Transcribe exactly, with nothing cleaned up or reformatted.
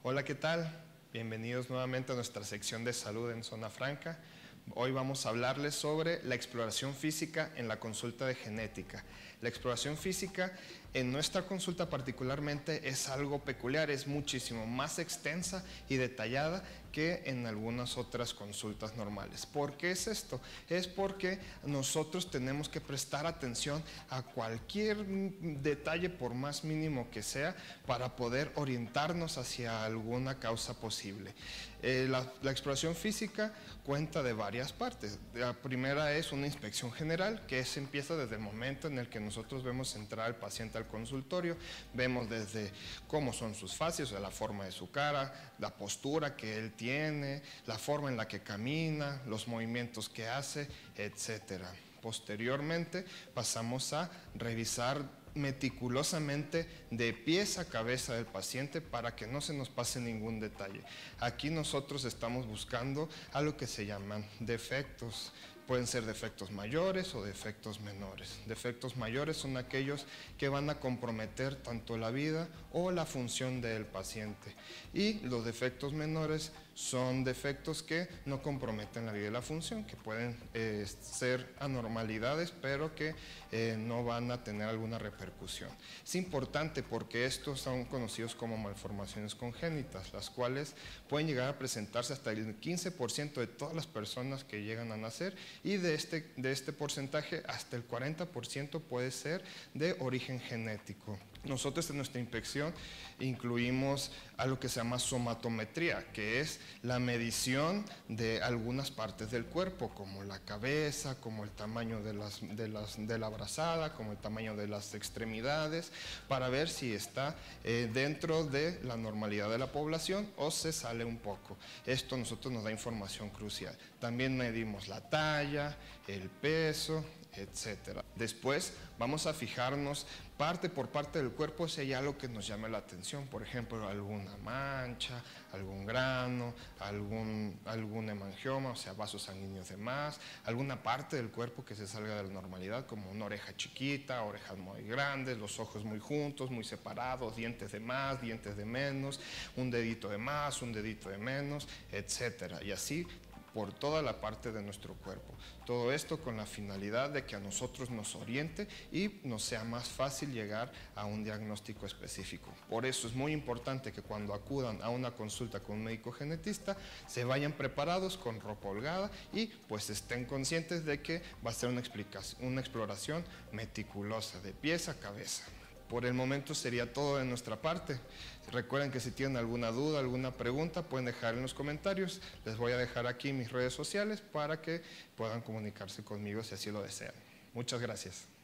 Hola, ¿qué tal? Bienvenidos nuevamente a nuestra sección de salud en Zona Franca. Hoy vamos a hablarles sobre la exploración física en la consulta de genética. La exploración física en nuestra consulta particularmente es algo peculiar, es muchísimo más extensa y detallada que en algunas otras consultas normales. ¿Por qué es esto? Es porque nosotros tenemos que prestar atención a cualquier detalle, por más mínimo que sea, para poder orientarnos hacia alguna causa posible. Eh, la, la exploración física cuenta de varias partes. La primera es una inspección general, que se empieza desde el momento en el que nosotros vemos entrar al paciente al consultorio. Vemos desde cómo son sus facies, o sea, la forma de su cara, la postura que él tiene, la forma en la que camina, los movimientos que hace, etcétera. Posteriormente pasamos a revisar meticulosamente de pies a cabeza del paciente para que no se nos pase ningún detalle. Aquí nosotros estamos buscando algo que se llaman defectos. Pueden ser defectos mayores o defectos menores. Defectos mayores son aquellos que van a comprometer tanto la vida o la función del paciente. Y los defectos menores son defectos que no comprometen la vida y la función, que pueden eh, ser anormalidades, pero que eh, no van a tener alguna repercusión. Es importante porque estos son conocidos como malformaciones congénitas, las cuales pueden llegar a presentarse hasta el quince por ciento de todas las personas que llegan a nacer, y de este, de este porcentaje hasta el cuarenta por ciento puede ser de origen genético. Nosotros en nuestra inspección incluimos algo que se llama somatometría, que es la medición de algunas partes del cuerpo, como la cabeza, como el tamaño de, las, de, las, de la brazada, como el tamaño de las extremidades, para ver si está eh, dentro de la normalidad de la población o se sale un poco. Esto a nosotros nos da información crucial. También medimos la talla, el peso, etcétera. Después vamos a fijarnos parte por parte del cuerpo si hay algo que nos llame la atención, por ejemplo, alguna mancha, algún grano, algún, algún hemangioma, o sea, vasos sanguíneos de más, alguna parte del cuerpo que se salga de la normalidad, como una oreja chiquita, orejas muy grandes, los ojos muy juntos, muy separados, dientes de más, dientes de menos, un dedito de más, un dedito de menos, etcétera. Y así por toda la parte de nuestro cuerpo. Todo esto con la finalidad de que a nosotros nos oriente y nos sea más fácil llegar a un diagnóstico específico. Por eso es muy importante que cuando acudan a una consulta con un médico genetista se vayan preparados con ropa holgada y pues estén conscientes de que va a ser una, explicación, una exploración meticulosa de pies a cabeza. Por el momento sería todo de nuestra parte. Recuerden que si tienen alguna duda, alguna pregunta, pueden dejar en los comentarios. Les voy a dejar aquí mis redes sociales para que puedan comunicarse conmigo si así lo desean. Muchas gracias.